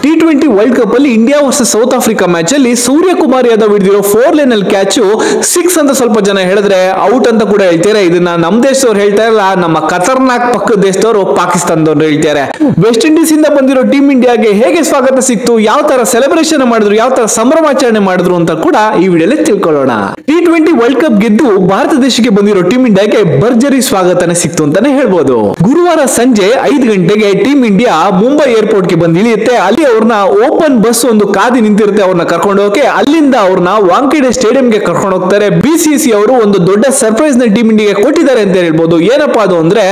T20 world cup ಅಲ್ಲಿ India versus South Africa match ಅಲ್ಲಿ ಸೂರ್ಯಕುಮಾರ್ ಯಾದವ್ ಹಿಡಿದಿರೋ 4 ಲೈನ್ ಅಲ್ಲಿ ಕ್ಯಾಚ್ 6 ಅಂತ ಸ್ವಲ್ಪ ಜನ ಹೇಳಿದ್ರೆ ಔಟ್ ಅಂತ ಕೂಡ ಹೇಳ್ತಾರೆ. ಇದನ್ನ ನಮ್ಮ ದೇಶದವ್ರು ಹೇಳ್ತಾ ಇಲ್ಲ, ನಮ್ಮ ಖತರ್ನಾಕ್ ಪಕ್ಕದ ದೇಶದವರು ಪಾಕಿಸ್ತಾನದವ್ರು ಹೇಳ್ತಾರೆ. ವೆಸ್ಟ್ ಇಂಡೀಸ್ ಇಂದ ಬಂದಿರೋ ಟೀಮ್ ಇಂಡಿಯಾಗೆ ಹೇಗೆ ಸ್ವಾಗತ ಸಿಕ್ತು, ಯಾವ ತರ ಸೆಲೆಬ್ರೇಷನ್ ಮಾಡಿದ್ರು, ಯಾವ ತರ ಸಂಭ್ರಮಾಚರಣೆ ಮಾಡಿದ್ರು ಅಂತ ಕೂಡ ಈ ವಿಡಿಯೋಲಿ ತಿಳ್ಕೊಳ್ಳೋಣ. T20 ವರ್ಲ್ಡ್ ಕಪ್ ಗೆದ್ದು ಭಾರತ ದೇಶಕ್ಕೆ ಬಂದಿರೋ ಟೀಮ್ ಇಂಡಿಯಾಗೆ ಭರ್ಜರಿ ಸ್ವಾಗತನೇ ಸಿಕ್ತು ಅಂತಾನೆ ಹೇಳ್ಬೋದು. ಗುರುವಾರ ಸಂಜೆ 5 ಗಂಟೆಗೆ ಟೀಮ್ ಇಂಡಿಯಾ ಮುಂಬೈ ಏರ್ಪೋರ್ಟ್ ಗೆ ಬಂದು ಇಳಿಯುತ್ತೆ. ಅಲ್ಲಿ ಅವ್ರನ್ನ ಓಪನ್ ಬಸ್ ಒಂದು ಕಾದಿ ನಿಂತಿರುತ್ತೆ, ಅವ್ರನ್ನ ಕರ್ಕೊಂಡು ಹೋಗಕ್ಕೆ. ಅಲ್ಲಿಂದ ಅವ್ರನ್ನ ವಾಂಖೇಡೆ ಸ್ಟೇಡಿಯಂಗೆ ಕರ್ಕೊಂಡು ಹೋಗ್ತಾರೆ. BCCI ಅವರು ಒಂದು ದೊಡ್ಡ ಸರ್ಪ್ರೈಸ್ ನ ಟೀಮ್ ಇಂಡಿಯಾಗೆ ಕೊಟ್ಟಿದ್ದಾರೆ ಅಂತ ಹೇಳ್ಬೋದು. ಏನಪ್ಪಾ ಅದು ಅಂದ್ರೆ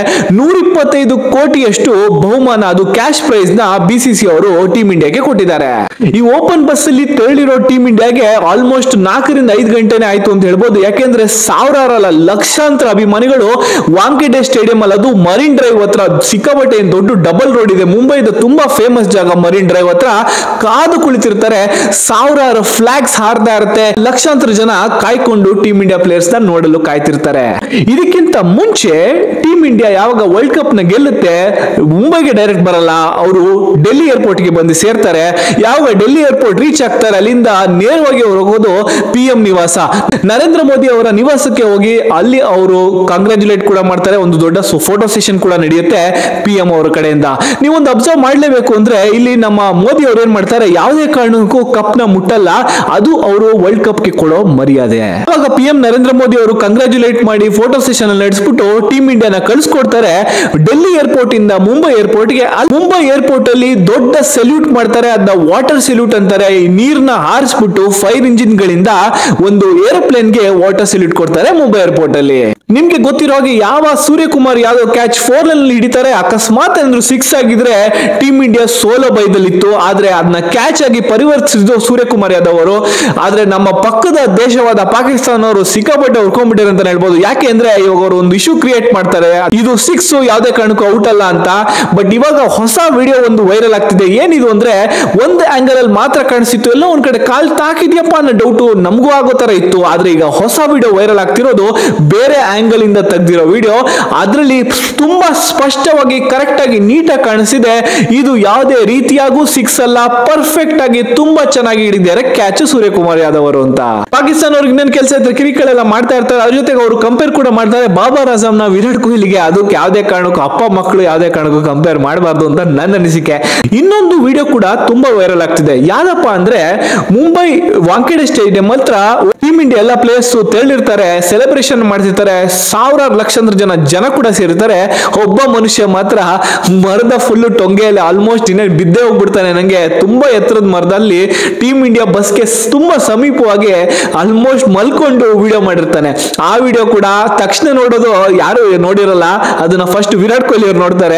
125 ಕೋಟಿಯಷ್ಟು ಬಹುಮಾನ, ಅದು ಕ್ಯಾಶ್ ಪ್ರೈಸ್ ನ BCCI ಅವರು ಟೀಮ್ ಇಂಡಿಯಾಗೆ ಕೊಟ್ಟಿದ್ದಾರೆ. ಈ ಓಪನ್ ಬಸ್ ಅಲ್ಲಿ ತೆರಳಿರೋ ಟೀಮ್ ಇಂಡಿಯಾಗೆ ಆಲ್ಮೋಸ್ಟ್ 4 ರಿಂದ 5 ಗಂಟೆನೆ ಆಯ್ತು ಅಂತ ಹೇಳ್ಬೋದು. ಯಾಕೆಂದ್ರೆ ಸಾವಿರಾರಲ್ಲ ಲಕ್ಷಾಂತರ ಅಭಿಮಾನಿಗಳು ವಾಂಖೇಡೆ ಸ್ಟೇಡಿಯಂ ಅಲ್ಲಿ, ಅದು ಮರೀನ್ ಡ್ರೈವ್ ಹತ್ರ ಸಿಕ್ಕಾಪಟ್ಟೆ ದೊಡ್ಡ ಡಬಲ್ ರೋಡ್ ಇದೆ, ಮುಂಬೈದ ತುಂಬಾ ಫೇಮಸ್ ಜಾಗ ಮರೀನ್ ಡ್ರೈವ್ ಹತ್ರ, ಕಾದು ಕುಳಿತಿರ್ತಾರೆ. ಸಾವಿರಾರು ಫ್ಲಾಗ್ಸ್ ಹಾರ್ತಾ ಇರುತ್ತೆ, ಲಕ್ಷಾಂತರ ಜನ ಕಾಯ್ಕೊಂಡು ಟೀಮ್ ಇಂಡಿಯಾ ಪ್ಲೇಯರ್ಸ್ ನ ನೋಡಲು ಕಾಯ್ತಿರ್ತಾರೆ. ಇದಕ್ಕಿಂತ ಮುಂಚೆ ಟೀಮ್ ಇಂಡಿಯಾ ಯಾವಾಗ ವರ್ಲ್ಡ್ ಕಪ್ ನ ಗೆಲ್ಲುತ್ತೆ, ಮುಂಬೈಗೆ ಡೈರೆಕ್ಟ್ ಬರಲ್ಲ, ಅವರು ಡೆಲ್ಲಿ ಏರ್ಪೋರ್ಟ್ ಗೆ ಬಂದು ಸೇರ್ತಾರೆ. ಯಾವಾಗ ಡೆಲ್ಲಿ ಏರ್ಪೋರ್ಟ್ ರೀಚ್ ಆಗ್ತಾರೆ, ಅಲ್ಲಿಂದ ನೇರವಾಗಿ ಅವರು ಹೋಗೋದು PM ನಿವಾಸ, ನರೇಂದ್ರ ಮೋದಿ ಅವರ ನಿವಾಸಕ್ಕೆ ಹೋಗಿ ಅಲ್ಲಿ ಅವರು ಕಂಗ್ರಾಚುಲೇಟ್ ಕೂಡ ಮಾಡ್ತಾರೆ. ಒಂದು ದೊಡ್ಡ ಫೋಟೋ ಸೆಷನ್ ಕೂಡ ನಡೆಯುತ್ತೆ PM ಅವರ ಕಡೆಯಿಂದ. ನೀವೊಂದು ಅಬ್ಸರ್ವ್ ಮಾಡ್ಲೇಬೇಕು ಅಂದ್ರೆ, ಇಲ್ಲಿ ನಮ್ಮ ಮೋದಿ ಅವರು ಏನ್ ಮಾಡ್ತಾರೆ, ಯಾವುದೇ ಕಾರಣಕ್ಕೂ ಕಪ್ ನ ಮುಟ್ಟಲ್ಲ, ಅದು ಅವರು ವರ್ಲ್ಡ್ ಕಪ್ ಗೆ ಕೊಡೋ ಮರ್ಯಾದೆ. ಅವಾಗ PM ನರೇಂದ್ರ ಮೋದಿ ಅವರು ಕಂಗ್ರಾಚುಲೇಟ್ ಮಾಡಿ ಫೋಟೋ ಸೆಷನ್ ಅಲ್ಲಿ ನಡೆಸ್ಬಿಟ್ಟು ಟೀಮ್ ಇಂಡಿಯಾನ ಕಳಿಸ್ಕೊಡ್ತಾರೆ ಡೆಲ್ಲಿ ಏರ್ಪೋರ್ಟ್ ಇಂದ ಮುಂಬೈ ಏರ್ಪೋರ್ಟ್ ಗೆ. ಮುಂಬೈ ಏರ್ಪೋರ್ಟ್ ಅಲ್ಲಿ ದೊಡ್ಡ ಸೆಲ್ಯೂಟ್ ಮಾಡ್ತಾರೆ, ಅದನ್ನ ವಾಟರ್ ಸೆಲ್ಯೂಟ್ ಅಂತಾರೆ. ನೀರ್ನ ಹಾರಿಸ್ಬಿಟ್ಟು ಫೈರ್ ಇಂಜಿನ್ ಗಳಿಂದ ಒಂದು ಏರೋಪ್ಲೇನ್ ಗೆ ವಾಟರ್ ಸೆಲ್ಯೂಟ್ ಕೊಡ್ತಾರೆ ಮುಂಬೈ ಏರ್ಪೋರ್ಟ್ ಅಲ್ಲಿ. ನಿಮ್ಗೆ ಗೊತ್ತಿರೋ ಹಾಗೆ ಯಾವ ಸೂರ್ಯಕುಮಾರ್ ಯಾದವ್ ಕ್ಯಾಚ್ 4 ಲೈನ್ ಹಿಡಿತಾರೆ, ಅಕಸ್ಮಾತ್ ಏನಾದ್ರು 6 ಆಗಿದ್ರೆ ಟೀಮ್ ಇಂಡಿಯಾ ಸೋಲೋ ಬೈದಲ್ಲಿತ್ತು. ಆದ್ರೆ ಅದನ್ನ ಕ್ಯಾಚ್ ಆಗಿ ಪರಿವರ್ತಿಸಿದ್ರು ಸೂರ್ಯಕುಮಾರ್ ಯಾದವ್ ಅವರು. ಆದ್ರೆ ನಮ್ಮ ಪಕ್ಕದ ದೇಶವಾದ ಪಾಕಿಸ್ತಾನ ಅವರು ಸಿಕ್ಕಾಪಟ್ಟೆ ಹೊಡ್ಕೊಂಡ್ಬಿಟ್ಟಿದ್ದಾರೆ ಅಂತ ಹೇಳ್ಬೋದು. ಯಾಕೆ ಅಂದ್ರೆ ಇವಾಗ ಅವರು ಒಂದು ಇಶ್ಯೂ ಕ್ರಿಯೇಟ್ ಮಾಡ್ತಾರೆ, ಇದು 6 ಯಾವುದೇ ಕಾರಣಕ್ಕೂ ಔಟ್ ಅಲ್ಲ ಅಂತ. ಬಟ್ ಇವಾಗ ಹೊಸ ವಿಡಿಯೋ ಒಂದು ವೈರಲ್ ಆಗ್ತಿದೆ. ಏನಿದು ಅಂದ್ರೆ, ಒಂದು ಆಂಗಲ್ ಅಲ್ಲಿ ಮಾತ್ರ ಕಾಣಿಸಿತ್ತು, ಎಲ್ಲ ಒಂದ್ ಕಡೆ ಕಾಲ್ ತಾಕಿದ್ಯಪ್ಪ ಅನ್ನೋ ಡೌಟ್ ನಮಗೂ ಆಗೋ ತರ ಇತ್ತು. ಆದ್ರೆ ಈಗ ಹೊಸ ವಿಡಿಯೋ ವೈರಲ್ ಆಗ್ತಿರೋದು ಬೇರೆ ಆಂಗಲ್ ಇಂದ ತೆಗೆದಿರೋ ವಿಡಿಯೋ. ಅದರಲ್ಲಿ ತುಂಬಾ ಸ್ಪಷ್ಟವಾಗಿ ಕರೆಕ್ಟ್ ಆಗಿ ನೀಟಾಗಿ ಕಾಣಿಸಿದೆ. ಇದು ಯಾವುದೇ ರೀತಿಯಾಗೂ 6 ಅಲ್ಲ, ಪರ್ಫೆಕ್ಟ್ ಆಗಿ ತುಂಬಾ ಚೆನ್ನಾಗಿ ಹಿಡಿದಿದ್ದಾರೆ ಕ್ಯಾಚ್ ಸೂರ್ಯಕುಮಾರ್ ಯಾದವ್ ಅವರು ಅಂತ. ಪಾಕಿಸ್ತಾನ ಅವ್ರಿಗೆ ಇನ್ನೇನು ಕೆಲಸ ಇದ್ರೆ ಕಿರಿಕಳೆಲ್ಲ ಮಾಡ್ತಾ ಇರ್ತಾರೆ. ಅದ್ರ ಜೊತೆಗೆ ಅವರು ಕಂಪೇರ್ ಕೂಡ ಮಾಡ್ತಾರೆ ಬಾಬರ್ ಆಜಮ್ ನ ವಿರಾಟ್ ಕೊಹ್ಲಿಗೆ. ಅದಕ್ಕೆ ಯಾವುದೇ ಕಾರಣಕ್ಕೂ ಅಪ್ಪ ಮಕ್ಕಳು ಯಾವುದೇ ಕಾರಣಕ್ಕೂ ಕಂಪೇರ್ ಮಾಡಬಾರ್ದು ಅಂತ ನನ್ನ ಅನಿಸಿಕೆ. ಇನ್ನೊಂದು ವಿಡಿಯೋ ಕೂಡ ತುಂಬಾ ವೈರಲ್ ಆಗ್ತಿದೆ. ಯಾವ್ದಪ್ಪ ಅಂದ್ರೆ, ಮುಂಬೈ ವಾಂಖೇಡೆ ಸ್ಟೇಡಿಯಂ ಹತ್ರ ಟೀಮ್ ಇಂಡಿಯಾ ಎಲ್ಲ ಪ್ಲೇಯರ್ಸ್ ತೆರಳಿರ್ತಾರೆ, ಸೆಲೆಬ್ರೇಷನ್ ಮಾಡ್ತಿರ್ತಾರೆ. ಸಾವಿರಾರು ಲಕ್ಷಾಂತರ ಜನ ಕೂಡ ಸೇರಿರ್ತಾರೆ. ಒಬ್ಬ ಮನುಷ್ಯ ಮಾತ್ರ ಮರದ ಫುಲ್ ಟೊಂಗೆಯಲ್ಲಿ ಆಲ್ಮೋಸ್ಟ್ ಬಿದ್ದೇ ಹೋಗ್ಬಿಡ್ತಾನೆ. ನಂಗೆ ತುಂಬಾ ಎತ್ತರದ ಮರದಲ್ಲಿ ಟೀಮ್ ಇಂಡಿಯಾ ಬಸ್ಗೆ ತುಂಬಾ ಸಮೀಪವಾಗಿ ಆಲ್ಮೋಸ್ಟ್ ಮಲ್ಕೊಂಡು ವಿಡಿಯೋ ಮಾಡಿರ್ತಾನೆ. ಆ ವಿಡಿಯೋ ಕೂಡ ತಕ್ಷಣ ನೋಡೋದು ಯಾರು ನೋಡಿರಲ್ಲ, ಅದನ್ನ ಫಸ್ಟ್ ವಿರಾಟ್ ಕೊಹ್ಲಿ ಅವ್ರು ನೋಡ್ತಾರೆ.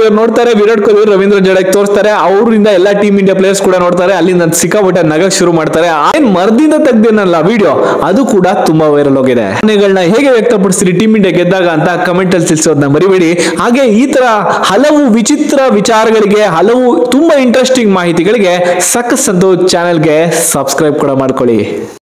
ವಿರಾಟ್ ಕೊಹ್ಲಿ ರವೀಂದ್ರ ಜಡೇಜಾ ತೋರಿಸ್ತಾರೆ. ಅವರಿಂದ ಎಲ್ಲಾ ಟೀಮ್ ಇಂಡಿಯಾ ಪ್ಲೇಯರ್ಸ್ ಕೂಡ ನೋಡ್ತಾರೆ. ಅಲ್ಲಿಂದ ಸಿಕ್ಕಾಪಟ್ಟೆ ನಗಕ್ ಶುರು ಮಾಡ್ತಾರೆ. ಏನ್ ಮರದಿಂದ ತೆಗ್ದೇನಲ್ಲ ವಿಡಿಯೋ, ಅದು ಕೂಡ ತುಂಬಾ ವೈರಲ್ ಹೋಗಿದೆ. ಹೇಗೆ ವ್ಯಕ್ತಪಡಿಸ್ತೀರಿ ಟೀಮ್ ಇಂಡಿಯಾ ಗೆದ್ದಾಗ ಅಂತ ಕಮೆಂಟ್ ಅಲ್ಲಿ ತಿಳಿಸೋದನ್ನ ಮರಿಬೇಡಿ. ಹಾಗೆ ಈ ತರ ಹಲವು ವಿಚಿತ್ರ ವಿಚಾರಗಳಿಗೆ, ಹಲವು ತುಂಬಾ ಇಂಟ್ರೆಸ್ಟಿಂಗ್ ಮಾಹಿತಿಗಳಿಗೆ ಸಕ್ಕಸ್ ಅಂತ ಚಾನೆಲ್ಗೆ ಸಬ್ಸ್ಕ್ರೈಬ್ ಕೂಡ ಮಾಡ್ಕೊಳ್ಳಿ.